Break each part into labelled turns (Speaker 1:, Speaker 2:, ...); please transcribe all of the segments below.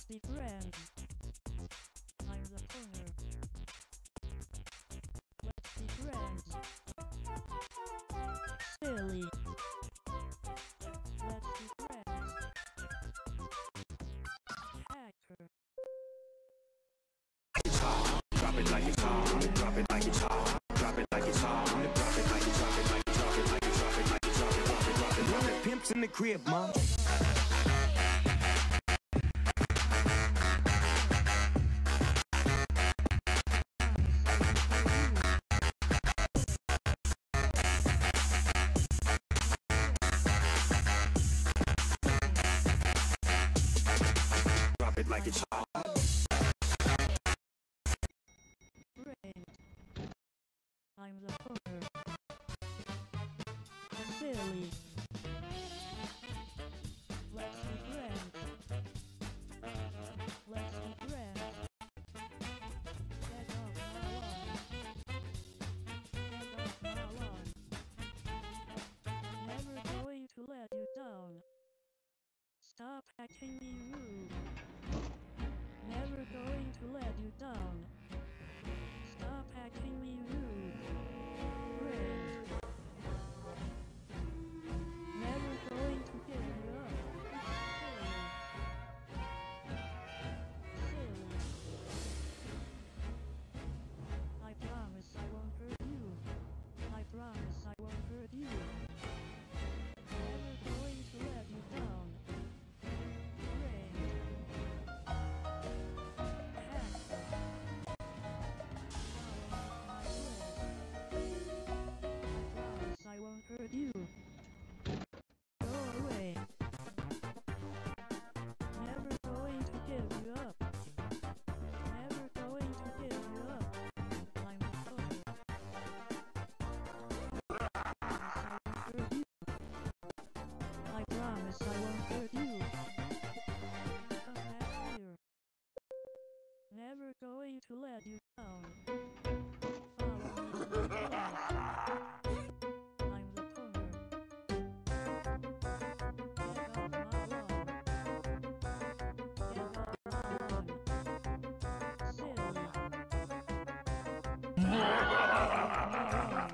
Speaker 1: be friends. I'm the corner. Let's be friends. Silly. Let's be friends. Hacker.
Speaker 2: Drop it like it's hot. Drop it like it's hot. Drop it like it's hot. Drop it like it's drop it like it's drop it like it's drop it like it's drop it drop it drop it drop it. Pimps in the crib, mom. Drop it like it's hot.
Speaker 1: I'm the corner. Silly. Let's be friends. Let's be friends. Get off my lawn. Get off my lawn. Never going to let you down. Stop acting me rude. Never going to let you down. Stop acting me rude. Friend. Never going to give you up. Silly. I promise I won't hurt you. I promise I won't hurt you. Never going to let you down. Friend. I won't hurt you. Go away. Never going to give you up. Never going to give you up. I'm a fool. I promise I won't hurt you. Come back here. Never going to let you down. Follow me to the place. I'm the corner. Get off my lawn. Get off my lawn. Silly. Get off my lawn.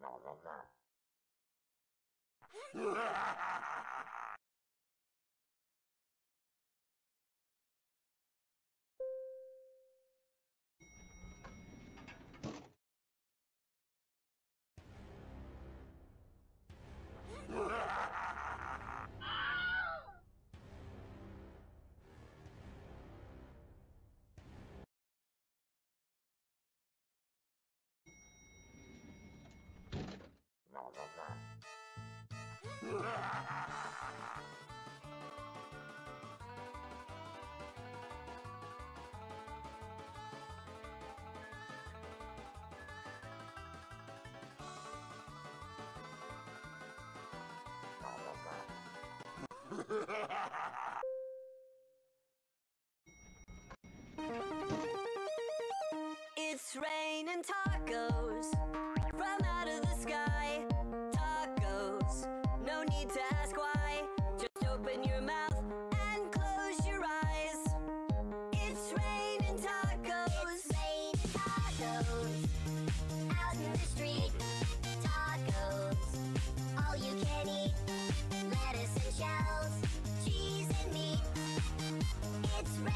Speaker 3: It's raining tacos from out of the sky. Tacos, no need to ask why. Just open your mouth and close your eyes. It's raining tacos. It's raining tacos out in the street. Tacos, all you can eat. Lettuce and shells, cheese and meat. It's raining.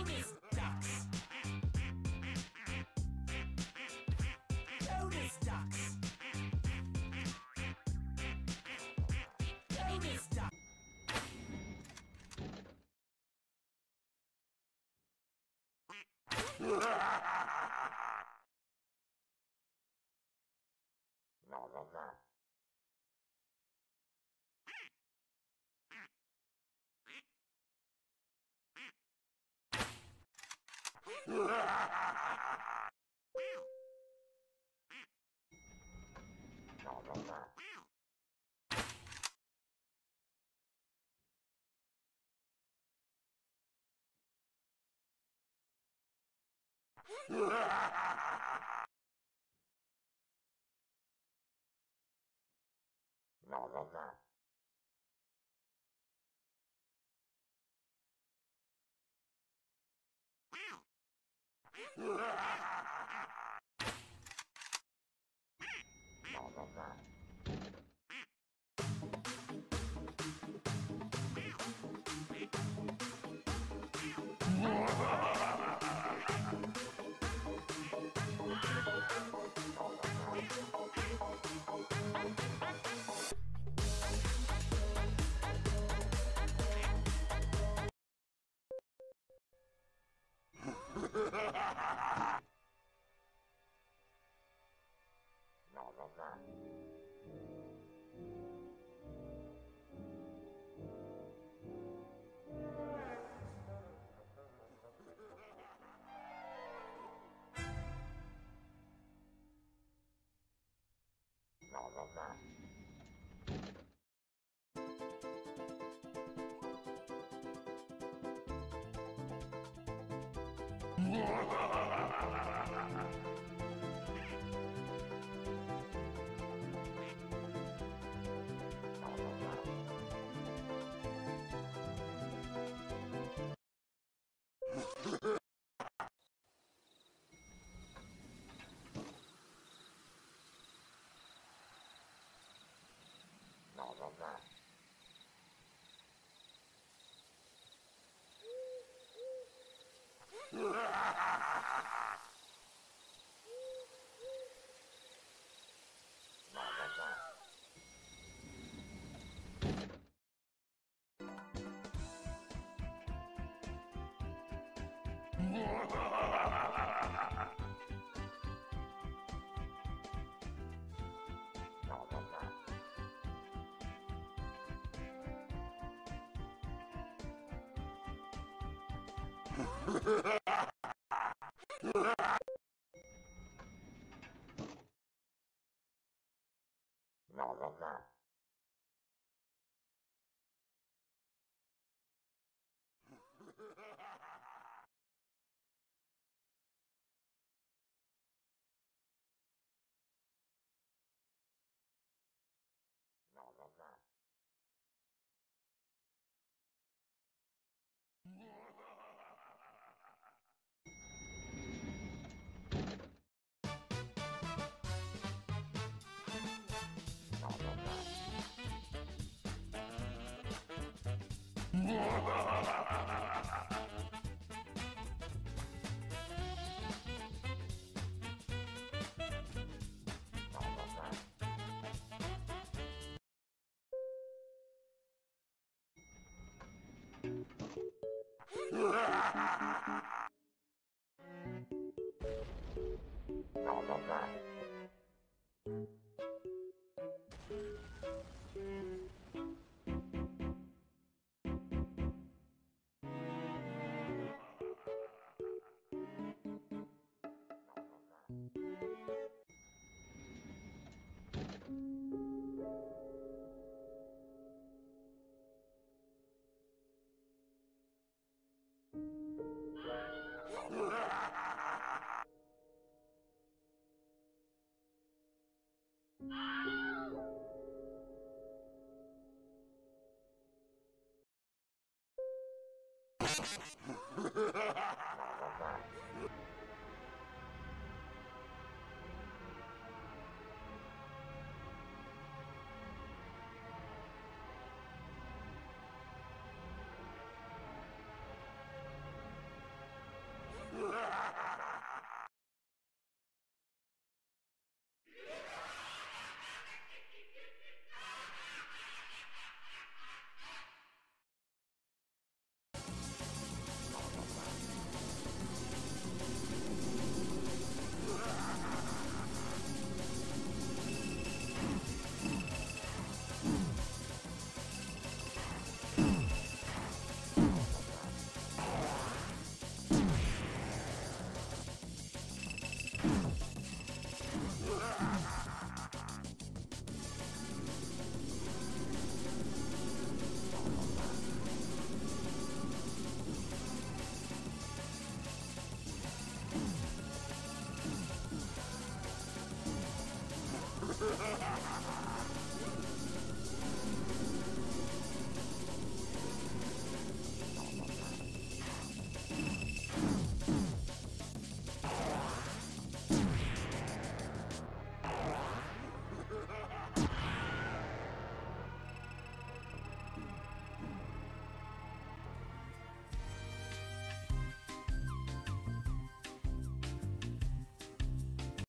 Speaker 2: Lotus ducks. Lotus ducks. Lotus ducks.